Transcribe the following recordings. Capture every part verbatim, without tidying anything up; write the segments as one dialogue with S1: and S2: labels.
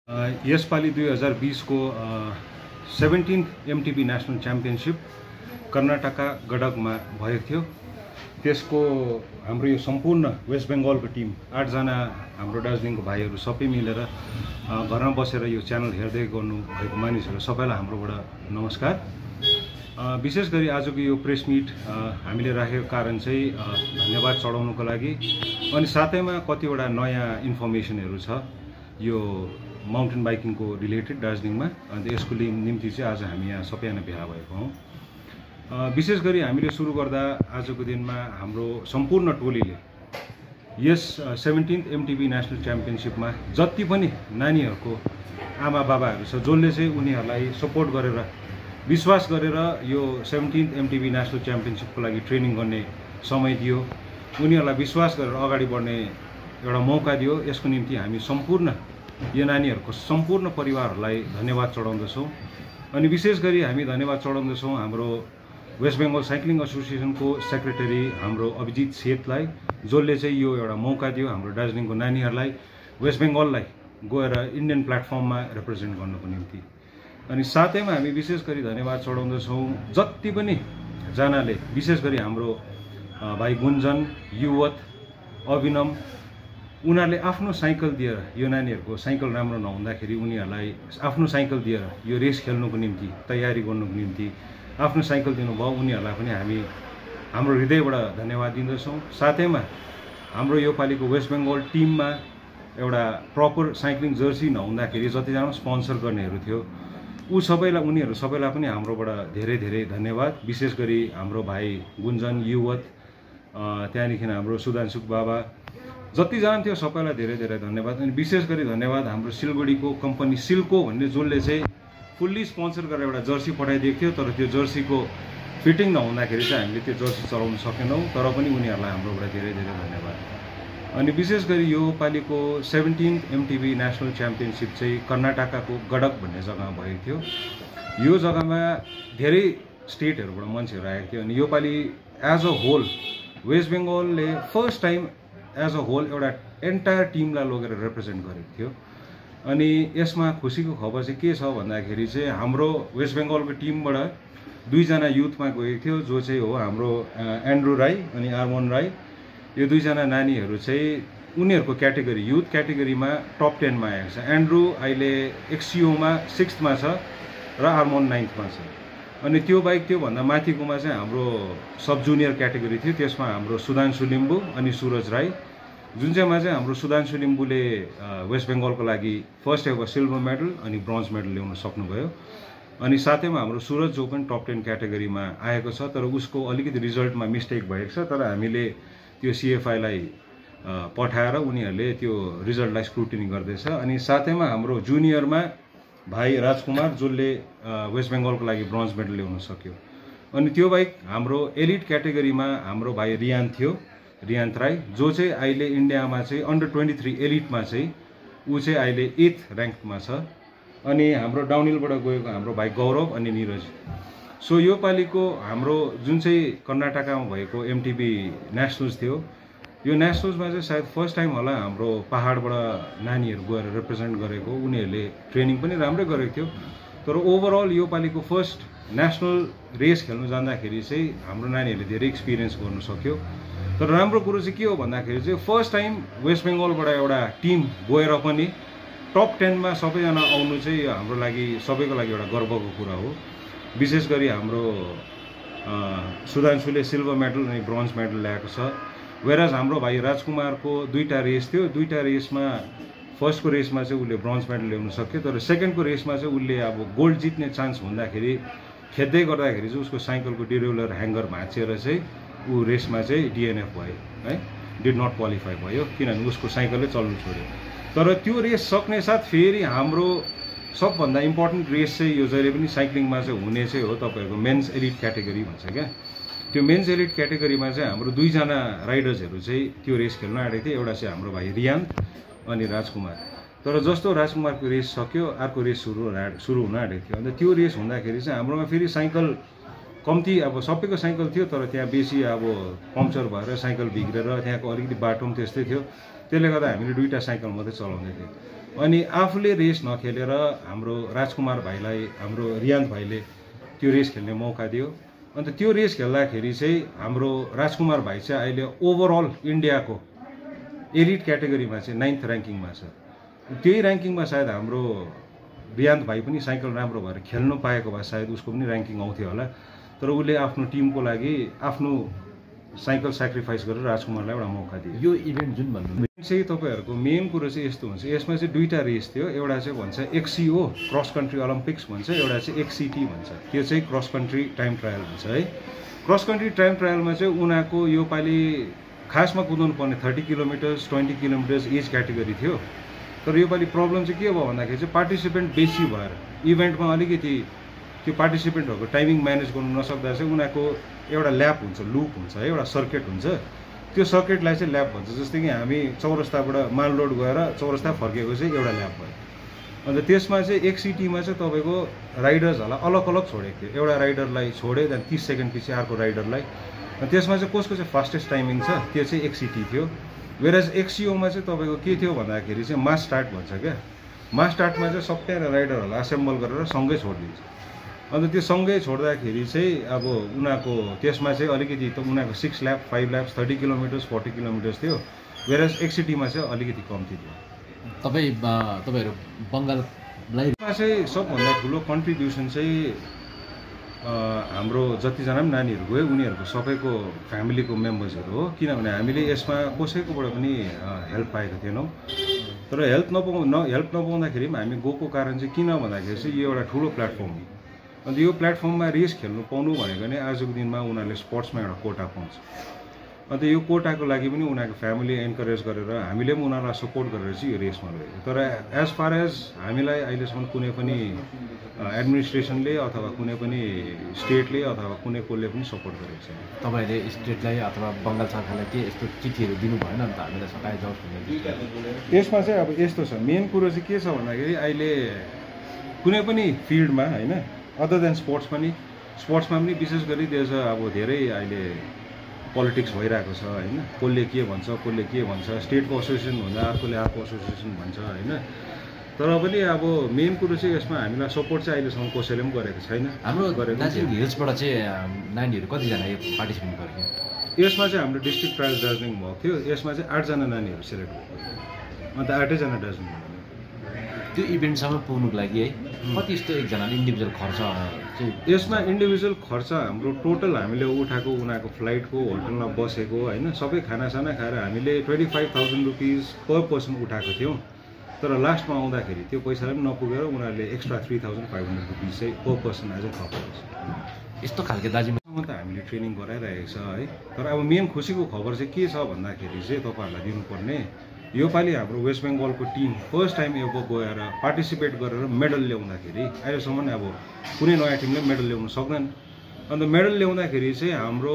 S1: यसपालि दुई हजार बीस को seventeen MTB national championship Karnataka गडकमा भएको थियो। त्यसको हाम्रो यो सम्पूर्ण वेस्ट बेङ्गलको टिम आठजना हाम्रो दार्जिलिङको भाइहरू सबै मिलेर घरमा बसेर यो च्यानल हेर्दै गर्नु भएको मानिसहरू सबैलाई हाम्रोबाट नमस्कार। विशेष गरी आजको यो प्रेस मिट हामीले राखेको कारण चाहिँ धन्यवाद चढाउनुको लागि, अनि साथैमा कतिवटा नयाँ इन्फर्मेसनहरू छ यो माउन्टेन बाइकिङको रिलेटेड दार्जिलिङमा, अन्त यसको निम्ति चाहिँ आज हामी यहाँ सबैजना भेला भएको हौँ। विशेष गरी हामीले सुरु गर्दा आजको दिनमा हाम्रो सम्पूर्ण टोलीले यस सेभेन्टीन्थ एमटिबी नेसनल च्याम्पियनशिपमा जति पनि नानीहरूको आमा बाबाहरू छ जसले चाहिँ उनीहरूलाई सपोर्ट गरेर विश्वास गरेर यो सेभेन्टीन्थ एमटिबी नेसनल च्याम्पियनशिपको लागि ट्रेनिङ गर्ने समय दियो, उनीहरूलाई विश्वास गरेर अगाडि बढ्ने एउटा मौका दियो, यसको निम्ति हामी सम्पूर्ण यो नानीहरूको सम्पूर्ण परिवारहरूलाई धन्यवाद चढाउँदछौँ। अनि विशेष गरी हामी धन्यवाद चढाउँदछौँ हाम्रो वेस्ट बेङ्गल साइक्लिङ एसोसिएसनको सेक्रेटरी हाम्रो अभिजित सेठलाई, जसले चाहिँ यो एउटा मौका दियो हाम्रो दार्जिलिङको नानीहरूलाई वेस्ट बेङ्गललाई गएर इन्डियन प्लेटफर्ममा रिप्रेजेन्ट गर्नको निम्ति। अनि साथैमा हामी विशेष गरी धन्यवाद चढाउँदछौँ जति पनि जनाले, विशेष गरी हाम्रो भाइ गुन्जन, युवत, अभिनम, उनीहरूले आफ्नो साइकल दिएर यो नानीहरूको साइकल राम्रो नहुँदाखेरि उनीहरूलाई आफ्नो साइकल दिएर यो रेस खेल्नुको निम्ति तयारी गर्नुको निम्ति आफ्नो साइकल दिनुभयो, उनीहरूलाई पनि हामी हाम्रो हृदयबाट धन्यवाद दिँदछौँ। साथैमा हाम्रो योपालिको वेस्ट बेङ्गल टिममा एउटा प्रपर साइक्लिङ जर्सी नहुँदाखेरि जतिजना स्पोन्सर गर्नेहरू थियो ऊ सबैलाई उनीहरू सबैलाई पनि हाम्रोबाट धेरै धेरै धन्यवाद। विशेष गरी हाम्रो भाइ गुन्जन, युवत, त्यहाँदेखि हाम्रो सुधांशुक बाबा, जतिजना थियो सबैलाई धेरै धेरै धन्यवाद। अनि विशेष गरी धन्यवाद हाम्रो सिलगढीको कम्पनी सिल्को भन्ने, जसले चाहिँ फुल्ली स्पोन्सर गरेर एउटा जर्सी पठाइदिएको थियो, तर त्यो जर्सीको फिटिङ नहुँदाखेरि चाहिँ हामीले त्यो जर्सी चलाउन सकेनौँ, तर पनि उनीहरूलाई हाम्रोबाट धेरै धेरै धन्यवाद। अनि विशेष गरी यो पालिको सेभेन्टीन्थ एमटिबी नेसनल च्याम्पियनसिप चाहिँ कर्नाटकाको गडक भन्ने जग्गामा भएको थियो। यो जग्गामा धेरै स्टेटहरूबाट मान्छेहरू आएको थियो। अनि योपालि एज अ होल वेस्ट बेङ्गलले first time as a whole एउटा एन्टायर टिमलाई लगेर रिप्रेजेन्ट गरेको थियो। अनि यसमा खुसीको खबर चाहिँ के छ भन्दाखेरि चाहिँ हाम्रो वेस्ट बेङ्गलको टिमबाट दुईजना युथमा गएको थियो, जो चाहिँ हो हाम्रो एन्ड्रु राई अनि आर्मन राई। यो दुईजना नानीहरू चाहिँ उनीहरूको क्याटेगोरी युथ क्याटेगोरीमा टप टेनमा आएको छ। एन्ड्रु अहिले एक्सिओमा सिक्स्थमा छ र आर्मन नाइन्थमा छ। अनि त्यो बाहेक त्योभन्दा माथिकोमा चाहिँ हाम्रो सब जुनियर क्याटेगोरी थियो, त्यसमा हाम्रो सुधांशु लिम्बू अनि सुरज राई, जुन चाहिँमा चाहिँ हाम्रो सुधांशु लिम्बूले वेस्ट बेङ्गलको लागि फर्स्ट एभर सिल्भर मेडल अनि ब्रोन्ज मेडल ल्याउन सक्नुभयो। अनि साथैमा हाम्रो सुरज जो पनि टप टेन क्याटेगोरीमा आएको छ, तर उसको अलिकति रिजल्टमा मिस्टेक भएको छ, तर हामीले त्यो सिएफआईलाई पठाएर उनीहरूले त्यो रिजल्टलाई स्क्रुटिनी गर्दैछ। अनि साथैमा हाम्रो जुनियरमा भाइ राजकुमार, जसले वेस्ट बेङ्गलको लागि ब्रोन्ज मेडल ल्याउन सक्यो। अनि त्यो बाहेक हाम्रो एलिट क्याटेगोरीमा हाम्रो भाइ रियान थियो, रियान्त राई, जो चाहिँ अहिले इन्डियामा चाहिँ अन्डर ट्वेन्टी थ्री एलिटमा चाहिँ ऊ चाहिँ अहिले एथ ऱ्याङ्कमा छ। अनि हाम्रो डाउनहिलबाट गएको हाम्रो भाइ गौरव अनि निरज। सो यो पालिको हाम्रो जुन चाहिँ कर्नाटकामा भएको एमटिबी नेसनल्स थियो, यो नेसनल्समा चाहिँ सायद फर्स्ट टाइम होला हाम्रो पहाडबाट नानीहरू गएर रिप्रेजेन्ट गरेको, उनीहरूले ट्रेनिङ पनि राम्रै गरेको थियो। तर ओभरअल यो पालिको फर्स्ट नेसनल रेस खेल्नु जाँदाखेरि चाहिँ हाम्रो नानीहरूले धेरै एक्सपिरियन्स गर्नु सक्यो। तर राम्रो कुरो चाहिँ के हो भन्दाखेरि चाहिँ फर्स्ट टाइम वेस्ट बेङ्गलबाट एउटा टिम गएर पनि टप टेनमा सबैजना आउनु चाहिँ हाम्रो लागि सबैको लागि एउटा गर्वको कुरा हो। विशेष गरी हाम्रो सुधांशुले सिल्भर मेडल अनि ब्रोन्ज मेडल ल्याएको छ, वेराज हाम्रो भाइ राजकुमारको दुईवटा रेस थियो, दुईवटा रेसमा फर्स्टको रेसमा चाहिँ उसले ब्रोन्ज मेडल ल्याउन सक्यो, तर सेकेन्डको रेसमा चाहिँ उसले अब गोल्ड जित्ने चान्स हुँदाखेरि खेद्दै गर्दाखेरि चाहिँ उसको साइकलको डिरेगुलर ह्याङ्गर भाँचेर चाहिँ ऊ रेसमा चाहिँ डिएनएफ भयो है, डिड नट क्वालिफाई भयो, किनभने उसको साइकलले चल्नु छोड्यो। तर त्यो रेस सक्ने साथ फेरि हाम्रो सबभन्दा इम्पोर्टेन्ट रेस चाहिँ यो जहिले पनि साइक्लिङमा चाहिँ हुने चाहिँ हो तपाईँहरूको मेन्स एलिट क्याटेगोरी भन्छ क्या। त्यो मेन्स एलिट क्याटेगोरीमा चाहिँ हाम्रो दुईजना राइडर्सहरू चाहिँ त्यो रेस खेल्न आँटेको थियो, एउटा चाहिँ हाम्रो भाइ रियान अनि राजकुमार। तर जस्तो राजकुमारको रेस सक्यो अर्को रेस सुरु सुरु हुन आँटेको थियो। अन्त त्यो रेस हुँदाखेरि चाहिँ हाम्रोमा फेरि साइकल कम्ती, अब सबैको साइकल थियो तर त्यहाँ बेसी अब पङ्क्चर भएर साइकल बिग्रेर त्यहाँको अलिकति बाटो पनि त्यस्तै थियो, त्यसले गर्दा हामीले दुईवटा साइकल मात्रै चलाउँदै थियौँ। अनि आफूले रेस नखेलेर हाम्रो राजकुमार भाइलाई हाम्रो रियान्त भाइले त्यो रेस खेल्ने मौका दियो। अन्त त्यो रेस खेल्दाखेरि चाहिँ हाम्रो राजकुमार भाइ चाहिँ अहिले ओभरअल इन्डियाको एलिट क्याटेगोरीमा चाहिँ नाइन्थ ऱ्याङ्किङमा छ। त्यही ऱ्याङ्किङमा सायद हाम्रो रियान्त भाइ पनि साइकल राम्रो भएर खेल्नु पाएको भए सायद उसको पनि ऱ्याङ्किङ आउँथ्यो होला। तर उसले आफ्नो टिमको लागि आफ्नो साइकल सेक्रिफाइस गरेर राजकुमारलाई एउटा मौका दियो।
S2: यो इभेन्ट जुन भन्नु
S1: चाहिँ तपाईँहरूको मेन कुरो चाहिँ यस्तो हुन्छ, यसमा चाहिँ दुईवटा रेस थियो। एउटा चाहिँ भन्छ एक्सिओ क्रस कन्ट्री ओलम्पिक्स भन्छ, एउटा चाहिँ एक्सिटी भन्छ। त्यो चाहिँ क्रस कन्ट्री टाइम ट्रायल भन्छ है। क्रस कन्ट्री टाइम ट्रायलमा चाहिँ उनीहरूको योपालि खासमा कुदाउनु पर्ने thirty kilometres twenty kilometres age category थियो। तर योपालि प्रब्लम चाहिँ के भयो भन्दाखेरि चाहिँ पार्टिसिपेन्ट बेसी भएर इभेन्टमा अलिकति त्यो पार्टिसिपेन्टहरूको टाइमिङ म्यानेज गर्नु नसक्दा चाहिँ उनीहरूको एउटा ल्याप हुन्छ, लुप हुन्छ है, एउटा सर्किट हुन्छ। त्यो सर्किटलाई चाहिँ ल्याप भन्छ। जस्तै कि हामी चौरस्ताबाट माल रोड गएर चौरस्ता फर्केको चाहिँ एउटा ल्याप भयो। अन्त त्यसमा चाहिँ एक्सिटीमा चाहिँ तपाईँको राइडर्सहरूलाई अलग अलग छोडेको थियो। एउटा राइडरलाई छोडे, त्यहाँदेखि तिस सेकेन्ड पछि अर्को राइडरलाई। त्यसमा चाहिँ कसको चाहिँ फास्टेस्ट टाइमिङ छ त्यो चाहिँ एक्सिटी थियो। वेराज एक्सिओमा चाहिँ तपाईँको के थियो भन्दाखेरि चाहिँ मास स्टार्ट भन्छ क्या। मास स्टार्टमा चाहिँ सबैजना राइडरहरूलाई असेम्बल गरेर सँगै छोडिदिन्छ। अन्त त्यो सँगै छोड्दाखेरि चाहिँ अब उनीहरूको त्यसमा चाहिँ अलिकति त उनीहरूको six lap five laps thirty kilometres forty kilometres थियो। वेराज एक्सिटीमा चाहिँ अलिकति कम्ती थियो।
S2: तपाईँ तपाईँहरू बङ्गाललाई
S1: चाहिँ सबभन्दा ठुलो कन्ट्रिब्युसन चाहिँ हाम्रो जतिजना पनि नानीहरू गयो उनीहरूको सबैको फ्यामिलीको मेम्बर्सहरू हो। किनभने हामीले यसमा कसैकोबाट पनि हेल्प पाएको थिएनौँ। तर हेल्प नपाउ न हेल्प नपाउँदाखेरि पनि हामी गएको कारण चाहिँ किन भन्दाखेरि चाहिँ यो एउटा ठुलो प्लेटफर्म हो। अन्त यो प्लेटफर्ममा रेस खेल्नु पाउनु भनेको नै आजको दिनमा उनीहरूले स्पोर्ट्समा एउटा कोटा पाउँछ। अन्त यो कोटाको लागि पनि उनीहरूको फ्यामिली एन्करेज गरेर हामीले पनि उनीहरूलाई सपोर्ट गरेर चाहिँ यो रेसमा गएको। तर एज फार एज हामीलाई अहिलेसम्म कुनै पनि एडमिनिस्ट्रेसनले अथवा कुनै पनि स्टेटले अथवा कुनै कसले पनि सपोर्ट गरेको छैन।
S2: तपाईँहरूले स्टेटलाई अथवा बङ्गाल सरकारलाई के यस्तो चिठीहरू दिनु भएन अन्त हामीलाई सकाइ जाओस् भन्ने?
S1: यसमा चाहिँ अब यस्तो छ, मेन कुरो चाहिँ के छ भन्दाखेरि अहिले कुनै पनि फिल्डमा होइन अदर देन स्पोर्ट्स पनि स्पोर्ट्समा पनि विशेष गरी देश अब धेरै अहिले पोलिटिक्स भइरहेको छ होइन। कसले के भन्छ कसले के भन्छ, स्टेटको एसोसिएसन भन्दा अर्कोले अर्को एसोसिएसन भन्छ होइन। तर पनि अब मेन कुरो चाहिँ यसमा हामीलाई सपोर्ट चाहिँ अहिलेसम्म कसैले पनि गरेको छैन।
S2: हाम्रो दार्जिलिङ हिल्सबाट चाहिँ नानीहरू कतिजना पार्टिसिपेट गरे?
S1: यसमा चाहिँ हाम्रो डिस्ट्रिक्ट ट्रायल्स दार्जिलिङ भएको थियो। यसमा चाहिँ आठजना नानीहरू सेलेक्ट भएको थियो। अन्त आठैजना दार्जिलिङ।
S2: त्यो इभेन्टसम्म पुग्नुको लागि है कति यस्तो एकजनाले इन्डिभिजुअल खर्च चाहिँ?
S1: यसमा इन्डिभिजुअल खर्च हाम्रो टोटल हामीले उठाएको उनीहरूको फ्लाइटको होटलमा बसेको होइन सबै खानासाना खाएर हामीले twenty five thousand rupees per person उठाएको थियौँ। तर लास्टमा आउँदाखेरि त्यो पैसाले पनि नपुगेर उनीहरूले extra three thousand five hundred rupees चाहिँ पर पर्सन अझै थपेको छ।
S2: यस्तो खालको दार्जिलिङमा
S1: त हामीले ट्रेनिङ गराइरहेको छ है। तर अब मेन खुसीको खबर चाहिँ के छ भन्दाखेरि चाहिँ तपाईँहरूलाई दिनुपर्ने योपालि हाम्रो वेस्ट बेङ्गलको टिम फर्स्ट टाइम यो गएर पार्टिसिपेट गरेर मेडल ल्याउँदाखेरि अहिलेसम्म अब कुनै नयाँ टिमले मेडल ल्याउन सक्दैन। अन्त मेडल ल्याउँदाखेरि चाहिँ हाम्रो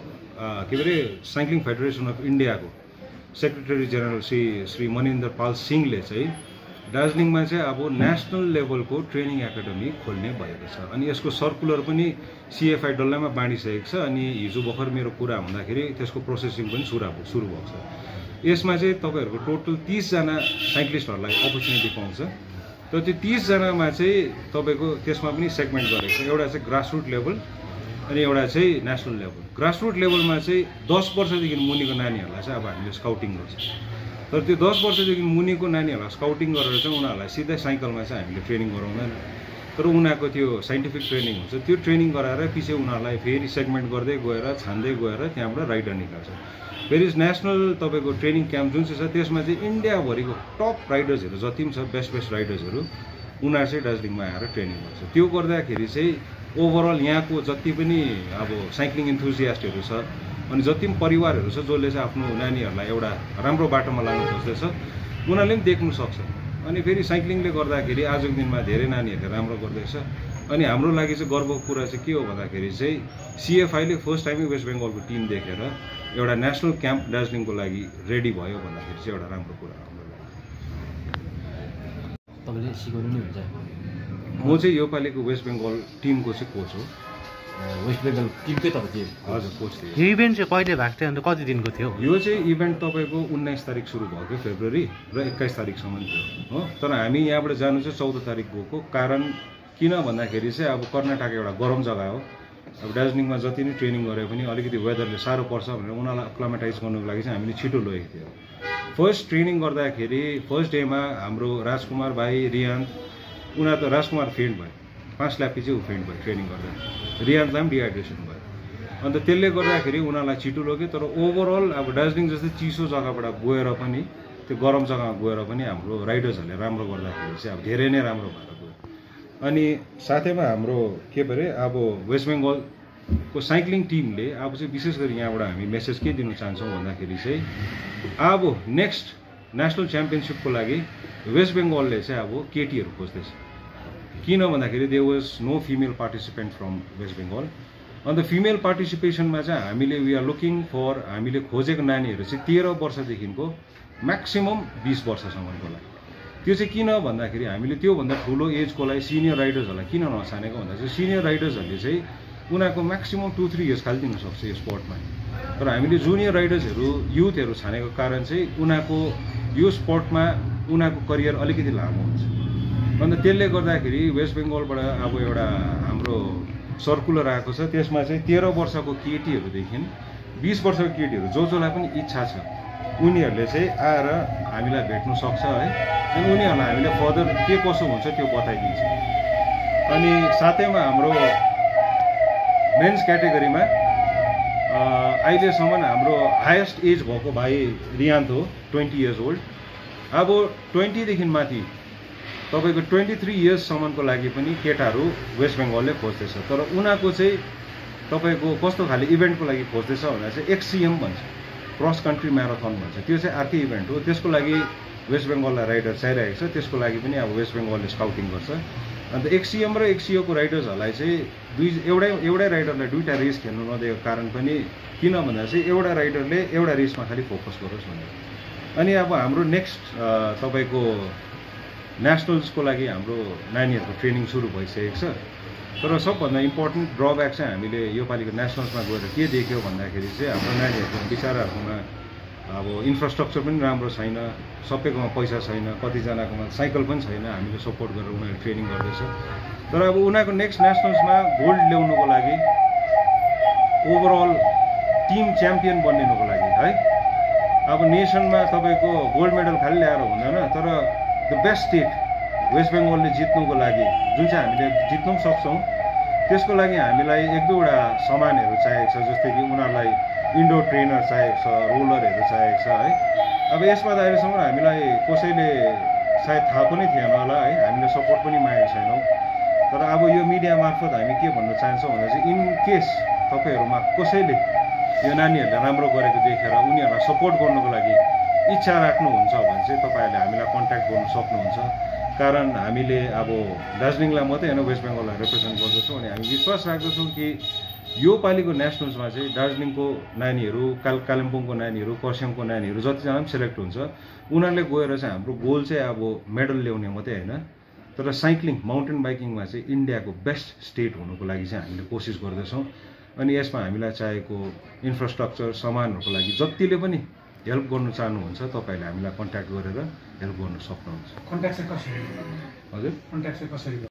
S1: के अरे साइक्लिङ फेडरेसन अफ इन्डियाको सेक्रेटरी जेनरल श्री श्री मनिन्द्र पाल सिंहले चाहिँ दार्जिलिङमा चाहिँ अब नेसनल लेभलको ट्रेनिङ एकाडेमी खोल्ने भएको छ। अनि यसको सर्कुलर पनि सिएफआई डल्लैमा बाँडिसकेको छ। अनि हिजो भर्खर मेरो कुरा हुँदाखेरि त्यसको प्रोसेसिङ पनि सुरु सुरु भएको छ। यसमा चाहिँ तपाईँहरूको टोटल तिसजना साइक्लिस्टहरूलाई अपर्च्युनिटी पाउँछ। तर त्यो तिसजनामा चाहिँ तपाईँको त्यसमा पनि सेगमेन्ट गरेको छ। एउटा चाहिँ ग्रासरुट लेभल अनि एउटा चाहिँ नेसनल लेभल। ग्रासरुट लेभलमा चाहिँ दस वर्षदेखि मुनिको नानीहरूलाई चाहिँ अब हामीले स्काउटिङ गर्छ। तर त्यो दस वर्षदेखि मुनिको नानीहरूलाई स्काउटिङ गरेर चाहिँ उनीहरूलाई सिधै साइकलमा चाहिँ हामीले ट्रेनिङ गराउँदैन। तर उनीहरूको त्यो साइन्टिफिक ट्रेनिङ हुन्छ। त्यो ट्रेनिङ गराएर पछि उनीहरूलाई फेरि सेगमेन्ट गर्दै गएर छान्दै गएर त्यहाँबाट राइडर निकाल्छ। फेरि नेसनल तपाईँको ट्रेनिङ क्याम्प जुन चाहिँ छ त्यसमा चाहिँ इन्डियाभरिको टप राइडर्सहरू जति पनि छ बेस्ट बेस्ट राइडर्सहरू उनीहरू चाहिँ दार्जिलिङमा आएर ट्रेनिङ गर्छ। त्यो गर्दाखेरि चाहिँ ओभरअल यहाँको जति पनि अब साइक्लिङ इन्थुजियास्टहरू छ अनि जति पनि परिवारहरू छ जसले चाहिँ आफ्नो नानीहरूलाई एउटा राम्रो बाटोमा लानु खोज्दैछ उनीहरूले पनि देख्नु सक्छ। अनि फेरि साइक्लिङले गर्दाखेरि आजको दिनमा धेरै नानीहरूले राम्रो गर्दैछ। अनि हाम्रो लागि चाहिँ गर्वको कुरा चाहिँ के हो भन्दाखेरि चाहिँ सिएफआईले फर्स्ट टाइमै वेस्ट बेङ्गलको टिम देखेर एउटा नेसनल क्याम्प दार्जिलिङको लागि रेडी भयो भन्दाखेरि चाहिँ एउटा राम्रो कुरा हो हाम्रो लागि।
S2: तपाईँले सिकाउनु नि हुन्छ?
S1: म चाहिँ योपालिको वेस्ट बेङ्गल टिमको चाहिँ कोच हो।
S2: वेस्ट बेङ्गल टिमकै तपाईँ थिए।
S1: हजुर कोच थिएँ।
S3: यो इभेन्ट चाहिँ कहिले भएको थियो अन्त कति दिनको थियो?
S1: यो चाहिँ इभेन्ट तपाईँको उन्नाइस तारिक सुरु भएको फेब्रुअरी र एक्काइस तारिकसम्म थियो हो। तर हामी यहाँबाट जानु चाहिँ चौध तारिक गएको। कारण किन भन्दाखेरि चाहिँ अब कर्नाटक एउटा गरम जग्गा हो। अब दार्जिलिङमा जति नै ट्रेनिङ गरे पनि अलिकति वेदरले साह्रो पर्छ भनेर उनीहरूलाई अक्लामेटाइज गर्नुको लागि चाहिँ हामीले छिटो लगेको थियो। फर्स्ट ट्रेनिङ गर्दाखेरि फर्स्ट डेमा हाम्रो राजकुमार भाइ रियान उनीहरू त राजकुमार फेन्ट भयो, पाँच ल्यापी चाहिँ ऊ फेन्ट भयो ट्रेनिङ गर्दा। रियानलाई पनि डिहाइड्रेसन भयो। अन्त त्यसले गर्दाखेरि उनीहरूलाई छिटो लग्यो। तर ओभरअल अब दार्जिलिङ जस्तै चिसो जग्गाबाट गएर पनि त्यो गरम जग्गामा गएर पनि हाम्रो राइडर्सहरूले राम्रो गर्दाखेरि चाहिँ अब धेरै नै राम्रो भएर गयो। अनि साथैमा हाम्रो के परे अब वेस्ट बेङ्गलको साइक्लिङ टिमले अब चाहिँ विशेष गरी यहाँबाट हामी मेसेज के दिन चाहन्छौँ भन्दाखेरि चाहिँ अब नेक्स्ट नेसनल च्याम्पियनसिपको लागि वेस्ट बेङ्गलले चाहिँ अब केटीहरू खोज्दैछ। किन भन्दाखेरि there was no female participant from West Bengal. अन्त फिमेल पार्टिसिपेसनमा चाहिँ हामीले वी आर लुकिङ फर हामीले खोजेको नानीहरू चाहिँ तेह्र वर्षदेखिको म्याक्सिमम बिस वर्षसम्मको लागि। त्यो चाहिँ किन भन्दाखेरि हामीले त्योभन्दा ठुलो एजकोलाई सिनियर राइडर्सहरूलाई किन नछानेको भन्दा चाहिँ सिनियर राइडर्सहरूले चाहिँ उनीहरूको म्याक्सिमम टू थ्री इयर्स खालि दिन सक्छ यो स्पोर्टमा। तर हामीले जुनियर राइडर्सहरू युथहरू छानेको कारण चाहिँ उनीहरूको यो स्पोर्टमा उनीहरूको करियर अलिकति लामो हुन्छ। अन्त त्यसले गर्दाखेरि वेस्ट बेङ्गलबाट अब एउटा हाम्रो सर्कुलर आएको छ। त्यसमा चाहिँ तेह्र वर्षको केटीहरूदेखि बिस वर्षको केटीहरू जो जोलाई पनि इच्छा छ उनीहरूले चाहिँ आएर हामीलाई भेट्नु सक्छ है। अनि उनीहरूलाई हामीले फर्दर के कसो हुन्छ त्यो बताइदिन्छ। अनि साथैमा हाम्रो मेन्स क्याटेगोरीमा अहिलेसम्म हाम्रो हाइएस्ट एज भएको भाइ रियान्त हो, ट्वेन्टी इयर्स ओल्ड। अब ट्वेन्टीदेखि माथि तपाईँको ट्वेन्टी थ्री इयर्ससम्मको लागि पनि केटाहरू वेस्ट बेङ्गलले खोज्दैछ। तर उनीहरूको चाहिँ तपाईँको कस्तो खाले इभेन्टको लागि खोज्दैछ भन्दा चाहिँ एक्सिएम भन्छ, क्रस कन्ट्री म्याराथन भन्छ। त्यो चाहिँ अर्कै इभेन्ट हो। त्यसको लागि वेस्ट बेङ्गललाई राइडर चाहिरहेको छ। त्यसको लागि पनि अब वेस्ट बेङ्गलले स्काउटिङ गर्छ। अन्त एक्सिएम र एक्सिओको राइडर्सहरूलाई चाहिँ दुई एउटै एउटै राइडरलाई दुईवटा रेस खेल्नु नदिएको कारण पनि किन भन्दा चाहिँ एउटा राइडरले एउटा रेसमा खालि फोकस गरोस् भनेर। अनि अब हाम्रो नेक्स्ट तपाईँको नेसनल्सको लागि हाम्रो नानीहरूको ट्रेनिङ सुरु भइसकेको छ। तर सबभन्दा इम्पोर्टेन्ट ड्रब्याक चाहिँ हामीले योपालिको नेसनल्समा गएर के देख्यो भन्दाखेरि चाहिँ हाम्रो नानीहरूको बिचराहरूकोमा अब इन्फ्रास्ट्रक्चर पनि राम्रो छैन, सबैकोमा पैसा छैन, कतिजनाकोमा साइकल पनि छैन। हामीले सपोर्ट गरेर उनीहरू ट्रेनिङ गर्दैछ। तर अब उनीहरूको नेक्स्ट नेसनल्समा गोल्ड ल्याउनुको लागि ओभरअल टिम च्याम्पियन बनिनुको लागि है अब नेसनमा तपाईँको गोल्ड मेडल खालि ल्याएर हुँदैन। तर द बेस्ट स्टेट वेस्ट बेङ्गलले जित्नुको लागि जुन चाहिँ हामीले जित्नु पनि सक्छौँ त्यसको लागि हामीलाई एक दुईवटा सामानहरू चाहिएको छ। जस्तै कि उनीहरूलाई इन्डोर ट्रेनर चाहिएको छ, रोलरहरू चाहिएको छ है। अब यसमा त अहिलेसम्म हामीलाई कसैले सायद थाहा पनि थिएन होला है, हामीले सपोर्ट पनि मागेको छैनौँ। तर अब यो मिडिया मार्फत हामी के भन्न चाहन्छौँ भन्दा चाहिँ इन केस तपाईँहरूमा कसैले यो नानीहरूले राम्रो गरेको देखेर उनीहरूलाई सपोर्ट गर्नुको लागि इच्छा राख्नुहुन्छ भने चाहिँ तपाईँहरूले हामीलाई कन्ट्याक्ट गर्नु सक्नुहुन्छ। कारण हामीले अब दार्जिलिङलाई मात्रै होइन वेस्ट बेङ्गललाई रिप्रेजेन्ट गर्दछौँ। अनि हामी विश्वास राख्दछौँ कि यो पालिको नेसनल्समा चाहिँ दार्जिलिङको नानीहरू, काल कालिम्पोङको नानीहरू, खरसाङको नानीहरू जतिजना पनि सेलेक्ट हुन्छ उनीहरूले गएर चाहिँ हाम्रो गोल चाहिँ अब मेडल ल्याउने मात्रै होइन, तर साइक्लिङ माउन्टेन बाइकिङमा चाहिँ इन्डियाको बेस्ट स्टेट हुनुको लागि चाहिँ हामीले कोसिस गर्दैछौँ। अनि यसमा हामीलाई चाहिएको इन्फ्रास्ट्रक्चर सामानहरूको लागि जतिले पनि हेल्प गर्नु चाहनुहुन्छ तपाईँहरूले हामीलाई कन्ट्याक्ट गरेर हेल्प गर्नु सक्नुहुन्छ।
S4: कन्ट्याक्ट चाहिँ कसरी?
S1: हजुर
S4: कन्ट्याक्ट चाहिँ कसरी?